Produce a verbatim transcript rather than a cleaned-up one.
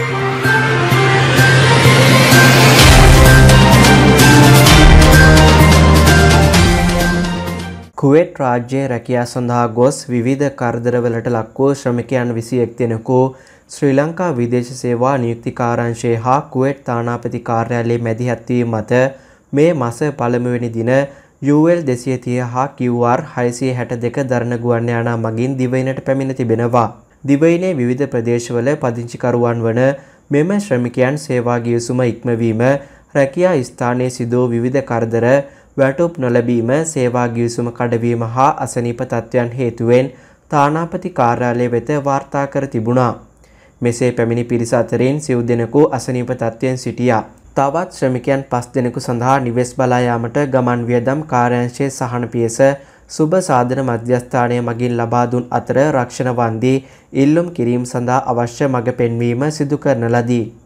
කුවේට් රාජ්‍යයේ රැකියා සඳහා ගොස් විවිධ කරදරවලට ලක් වූ ශ්‍රමිකයන් විසිඑක් දෙනෙකු ශ්‍රී ලංකා විදේශ සේවා නියුක්ති කාර්යාංශය හා කුවේට් තානාපති කාර්යාලයේ මැදිහත් වීම මත මේ මාස පළමුවෙනි දින යූ එල් දෙසිය තිහ හා කියු ආර් හයසිය හැට දෙක දරණ ගුවන් යානා මගින් දිවයිනට පැමිණ තිබෙනවා. දිවයිනේ විවිධ ප්‍රදේශවල පදිංචිකරුවන් වන මෙම ශ්‍රමිකයන් සේවා ගිවිසුම ඉක්මවීම, රැකියා ස්ථානයේ සිදු විවිධ කරදර, වැටුප් නොලැබීම, සේවා ගිවිසුම කඩවීම හා අසනීප තත්ත්වයන් හේතුවෙන් තානාපති කාර්යාලය වෙත වාර්තා කර තිබුණා. මෙසේ පැමිණි පිරිස අතරින් සිව් දෙනෙකු අසනීප තත්ත්වයෙන් සිටියා. තවත් ශ්‍රමිකයන් පස් දෙනෙකු සඳහා නිවෙස් බලා යාමට ගමන් වියදම් කාර්යාංශයේ සහන පියස සුබ සාධන මධ්‍යස්ථානය මගින් ලබා දුන් අතර රක්ෂණ වන්දි ඉල්ලුම් කිරීම සඳහා අවශ්‍ය මඟ පෙන්වීම සිදු කරන ලදී.